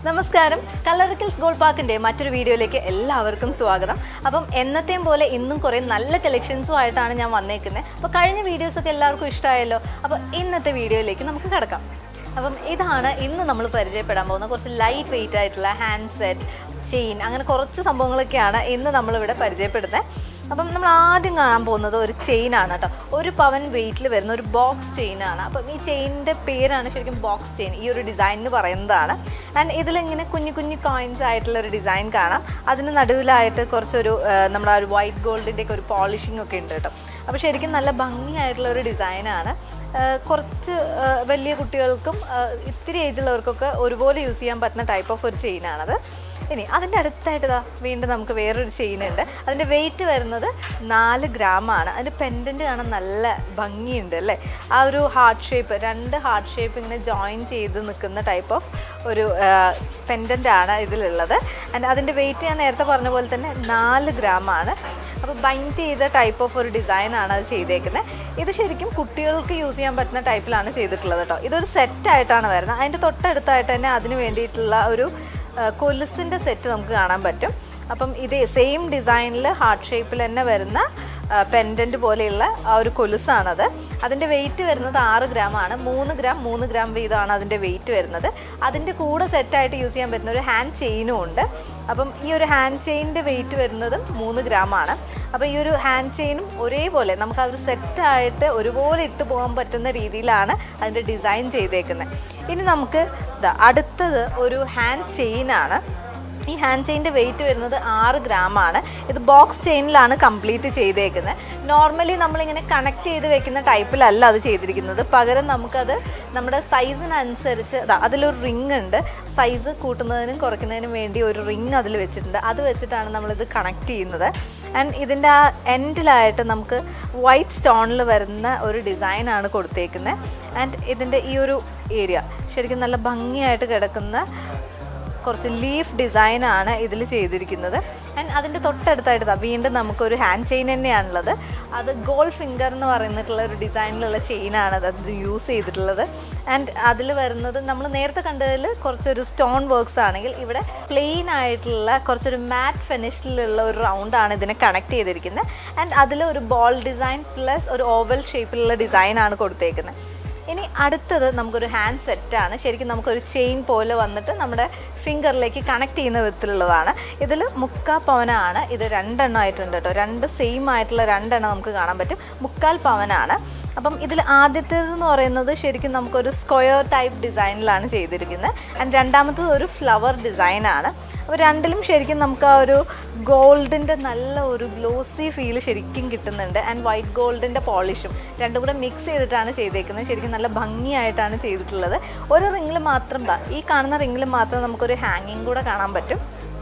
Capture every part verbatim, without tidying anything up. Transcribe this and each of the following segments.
നമസ്കാരം കല്ലറക്കൽസ് ഗോൾഡ് പാർക്കിന്റെ മറ്റൊരു വീഡിയോയിലേക്ക് എല്ലാവർക്കും സ്വാഗതം. അപ്പം എന്നത്തെയും പോലെ ഇന്നും കുറേ നല്ല കളക്ഷൻസും ആയിട്ടാണ് ഞാൻ വന്നേക്കുന്നത്. അപ്പോൾ കഴിഞ്ഞ വീഡിയോസ് ഒക്കെ എല്ലാവർക്കും ഇഷ്ടമായല്ലോ. അപ്പോൾ ഇന്നത്തെ വീഡിയോയിലേക്ക് നമുക്ക് കടക്കാം. അപ്പം ഇതാണ് ഇന്ന് നമ്മൾ പരിചയപ്പെടാൻ പോകുന്ന കുറച്ച് ലൈറ്റ് വെയിറ്റ് ആയിട്ടുള്ള ഹാൻഡ് സെറ്റ്, ചെയിൻ, അങ്ങനെ കുറച്ച് സംഭവങ്ങളൊക്കെയാണ് ഇന്ന് നമ്മളിവിടെ പരിചയപ്പെടുന്നത്. അപ്പം നമ്മൾ ആദ്യം കാണാൻ പോകുന്നത് ഒരു ചെയിനാണ് കേട്ടോ. ഒരു പവൻ വെയിറ്റിൽ വരുന്ന ഒരു ബോക്സ് ചെയിനാണ്. അപ്പം ഈ ചെയിനിൻ്റെ പേരാണ് ശരിക്കും ബോക്സ് ചെയിൻ, ഈ ഒരു ഡിസൈനിന് പറയുന്നതാണ്. ആൻഡ് ഇതിലിങ്ങനെ കുഞ്ഞു കുഞ്ഞു കോയിൻസ് ആയിട്ടുള്ള ഒരു ഡിസൈൻ കാണാം. അതിന് നടുവിലായിട്ട് കുറച്ചൊരു നമ്മുടെ ഒരു വൈറ്റ് ഗോൾഡിൻ്റെയൊക്കെ ഒരു പോളിഷിംഗ് ഒക്കെ ഉണ്ട് കേട്ടോ. അപ്പോൾ ശരിക്കും നല്ല ഭംഗിയായിട്ടുള്ള ഒരു ഡിസൈനാണ്. കുറച്ച് വലിയ കുട്ടികൾക്കും ഇത്തിരി ഏജുള്ളവർക്കൊക്കെ ഒരുപോലെ യൂസ് ചെയ്യാൻ പറ്റുന്ന ടൈപ്പ് ഓഫ് ഒരു ചെയിനാണത്. ഇനി അതിൻ്റെ അടുത്തായിട്ട് ഇതാ വീണ്ടും നമുക്ക് വേറൊരു ചെയിൻ ഉണ്ട്. അതിൻ്റെ വെയിറ്റ് വരുന്നത് നാല് ഗ്രാമാണ്. അതിൻ്റെ പെൻഡൻറ്റ് കാണാൻ നല്ല ഭംഗിയുണ്ട് അല്ലേ. ആ ഒരു ഹാർട്ട് ഷേപ്പ്, രണ്ട് ഹാർട്ട് ഷേപ്പ് ഇങ്ങനെ ജോയിൻ ചെയ്ത് നിൽക്കുന്ന ടൈപ്പ് ഓഫ് ഒരു പെൻഡൻ്റാണ് ഇതിലുള്ളത്. ആൻഡ് അതിൻ്റെ വെയിറ്റ് ഞാൻ നേരത്തെ പറഞ്ഞ പോലെ തന്നെ നാല് ഗ്രാമാണ്. അപ്പോൾ ബൈൻഡ് ചെയ്ത ടൈപ്പ് ഓഫ് ഒരു ഡിസൈനാണ് അത് ചെയ്തേക്കുന്നത്. ഇത് ശരിക്കും കുട്ടികൾക്ക് യൂസ് ചെയ്യാൻ പറ്റുന്ന ടൈപ്പിലാണ് ചെയ്തിട്ടുള്ളത് കേട്ടോ. ഇതൊരു സെറ്റായിട്ടാണ് വരുന്നത്. അതിൻ്റെ തൊട്ടടുത്തായിട്ട് തന്നെ അതിന് വേണ്ടിയിട്ടുള്ള ഒരു കൊലുസിൻ്റെ സെറ്റ് നമുക്ക് കാണാൻ പറ്റും. അപ്പം ഇത് സെയിം ഡിസൈനിൽ ഹാർട്ട് ഷേപ്പിൽ തന്നെ വരുന്ന പെൻഡൻറ്റ് പോലെയുള്ള ആ ഒരു കൊലുസാണത്. അതിൻ്റെ വെയിറ്റ് വരുന്നത് ആറ് ഗ്രാമാണ്. മൂന്ന് ഗ്രാം മൂന്ന് ഗ്രാം വീതമാണ് അതിൻ്റെ വെയിറ്റ് വരുന്നത്. അതിൻ്റെ കൂടെ സെറ്റായിട്ട് യൂസ് ചെയ്യാൻ പറ്റുന്ന ഒരു ഹാൻഡ് ചെയിനും ഉണ്ട്. അപ്പം ഈ ഒരു ഹാൻഡ് ചെയിനിൻ്റെ വെയിറ്റ് വരുന്നത് മൂന്ന് ഗ്രാമാണ്. അപ്പോൾ ഈ ഒരു ഹാൻഡ് ചെയിനും ഒരേപോലെ നമുക്ക് ആ ഒരു സെറ്റായിട്ട് ഒരുപോലെ ഇട്ട് പോകാൻ പറ്റുന്ന രീതിയിലാണ് അതിൻ്റെ ഡിസൈൻ ചെയ്തേക്കുന്നത്. ഇനി നമുക്ക് അടുത്തത് ഒരു ഹാൻഡ് ചെയിനാണ്. ഈ ഹാൻഡ് ചെയിൻ്റെ വെയിറ്റ് വരുന്നത് ആറ് ഗ്രാമാണ്. ഇത് ബോക്സ് ചെയിനിലാണ് കംപ്ലീറ്റ് ചെയ്തേക്കുന്നത്. നോർമലി നമ്മളിങ്ങനെ കണക്ട് ചെയ്ത് വെക്കുന്ന ടൈപ്പിലല്ല അത് ചെയ്തിരിക്കുന്നത്. പകരം നമുക്കത് നമ്മുടെ സൈസിനനുസരിച്ച് അതിലൊരു റിങ് ഉണ്ട്. സൈസ് കൂട്ടുന്നതിനും കുറയ്ക്കുന്നതിനും വേണ്ടി ഒരു റിങ് അതിൽ വെച്ചിട്ടുണ്ട്. അത് വെച്ചിട്ടാണ് നമ്മളിത് കണക്ട് ചെയ്യുന്നത്. ആൻഡ് ഇതിൻ്റെ ആ എൻഡിലായിട്ട് നമുക്ക് വൈറ്റ് സ്റ്റോണിൽ വരുന്ന ഒരു ഡിസൈനാണ് കൊടുത്തേക്കുന്നത്. ആൻഡ് ഇതിൻ്റെ ഈ ഒരു ഏരിയ ശരിക്കും നല്ല ഭംഗിയായിട്ട് കിടക്കുന്ന കുറച്ച് ലീഫ് ഡിസൈനാണ് ഇതിൽ ചെയ്തിരിക്കുന്നത്. ആൻഡ് അതിൻ്റെ തൊട്ടടുത്തായിട്ട് വീണ്ടും നമുക്കൊരു ഹാൻഡ് ചെയിൻ തന്നെയാണുള്ളത്. അത് ഗോൾഡ് ഫിംഗർ എന്ന് പറയുന്നിട്ടുള്ള ഒരു ഡിസൈനിലുള്ള ചെയിനാണ് അത് യൂസ് ചെയ്തിട്ടുള്ളത്. ആൻഡ് അതിൽ വരുന്നത് നമ്മൾ നേരത്തെ കണ്ടതിൽ കുറച്ചൊരു സ്റ്റോൺ വർക്ക്സ് ആണെങ്കിൽ ഇവിടെ പ്ലെയിൻ ആയിട്ടുള്ള കുറച്ചൊരു മാറ്റ് ഫിനിഷിലുള്ള ഒരു റൗണ്ടാണ് ഇതിനെ കണക്ട് ചെയ്തിരിക്കുന്നത്. ആൻഡ് അതിൽ ഒരു ബോൾ ഡിസൈൻ പ്ലസ് ഒരു ഓവൽ ഷേപ്പിലുള്ള ഡിസൈനാണ് കൊടുത്തേക്കുന്നത്. ഇനി അടുത്തത് നമുക്കൊരു ഹാൻഡ് സെറ്റാണ്. ശരിക്കും നമുക്കൊരു ചെയിൻ പോലെ വന്നിട്ട് നമ്മുടെ ഫിംഗറിലേക്ക് കണക്ട് ചെയ്യുന്ന വിധത്തിലുള്ളതാണ്. ഇതിൽ മുക്കാൽ പവനാണ്. ഇത് രണ്ടെണ്ണം ആയിട്ടുണ്ട് കേട്ടോ. രണ്ട് സെയിം ആയിട്ടുള്ള രണ്ടെണ്ണം നമുക്ക് കാണാൻ പറ്റും. മുക്കാൽ പവനാണ്. അപ്പം ഇതിൽ ആദ്യത്തേതെന്ന് പറയുന്നത് ശരിക്കും നമുക്കൊരു സ്ക്വയർ ടൈപ്പ് ഡിസൈനിലാണ് ചെയ്തിരിക്കുന്നത്. ആൻഡ് രണ്ടാമത്തത് ഒരു ഫ്ലവർ ഡിസൈനാണ്. അപ്പോൾ രണ്ടിലും ശരിക്കും നമുക്ക് ആ ഒരു ഗോൾഡിൻ്റെ നല്ല ഒരു ഗ്ലോസി ഫീൽ ശരിക്കും കിട്ടുന്നുണ്ട്. ആൻഡ് വൈറ്റ് ഗോൾഡിൻ്റെ പോളിഷും രണ്ടും കൂടെ മിക്സ് ചെയ്തിട്ടാണ് ചെയ്തേക്കുന്നത്. ശരിക്കും നല്ല ഭംഗിയായിട്ടാണ് ചെയ്തിട്ടുള്ളത്. ഒരു റിങ്ങിൽ മാത്രം ഈ കാണുന്ന റിങ്ങിൽ മാത്രം നമുക്കൊരു ഹാങ്ങിങ് കൂടെ കാണാൻ പറ്റും.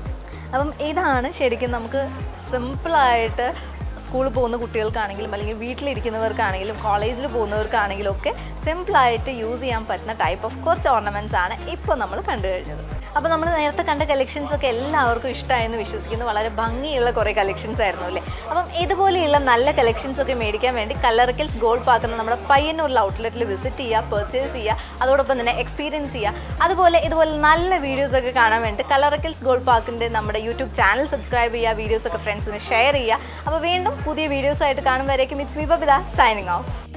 അപ്പം ഇതാണ് ശരിക്കും നമുക്ക് സിമ്പിളായിട്ട് സ്കൂളിൽ പോകുന്ന കുട്ടികൾക്കാണെങ്കിലും അല്ലെങ്കിൽ വീട്ടിലിരിക്കുന്നവർക്കാണെങ്കിലും കോളേജിൽ പോകുന്നവർക്കാണെങ്കിലും ഒക്കെ സിമ്പിളായിട്ട് യൂസ് ചെയ്യാൻ പറ്റുന്ന ടൈപ്പ് ഓഫ് കുറച്ച് ഓർണമെൻറ്റ്സ് ആണ് ഇപ്പോൾ നമ്മൾ കണ്ടു കഴിഞ്ഞത്. അപ്പോൾ നമ്മൾ നേരത്തെ കണ്ട കളക്ഷൻസ് ഒക്കെ എല്ലാവർക്കും ഇഷ്ടമായെന്ന് വിശ്വസിക്കുന്നു. വളരെ ഭംഗിയുള്ള കുറേ കളക്ഷൻസ് ആയിരുന്നു അല്ലേ. അപ്പം ഇതുപോലെയുള്ള നല്ല കളക്ഷൻസ് ഒക്കെ മേടിക്കാൻ വേണ്ടി കല്ലറക്കൽസ് ഗോൾഡ് പാർക്ക് എന്ന നമ്മുടെ പയ്യന്നൂരിലെ ഔട്ട്ലെറ്റിൽ വിസിറ്റ് ചെയ്യുക, പർച്ചേസ് ചെയ്യുക, അതോടൊപ്പം തന്നെ എക്സ്പീരിയൻസ് ചെയ്യുക. അതുപോലെ ഇതുപോലെ നല്ല വീഡിയോസൊക്കെ കാണാൻ വേണ്ടി കല്ലറക്കൽസ് ഗോൾഡ് പാർക്കിൻ്റെ നമ്മുടെ യൂട്യൂബ് ചാനൽ സബ്സ്ക്രൈബ് ചെയ്യുക, വീഡിയോസൊക്കെ ഫ്രണ്ട്സിന് ഷെയർ ചെയ്യുക. അപ്പോൾ വീണ്ടും പുതിയ വീഡിയോസായിട്ട് കാണുമ്പോഴേക്കും it's me Babita signing of.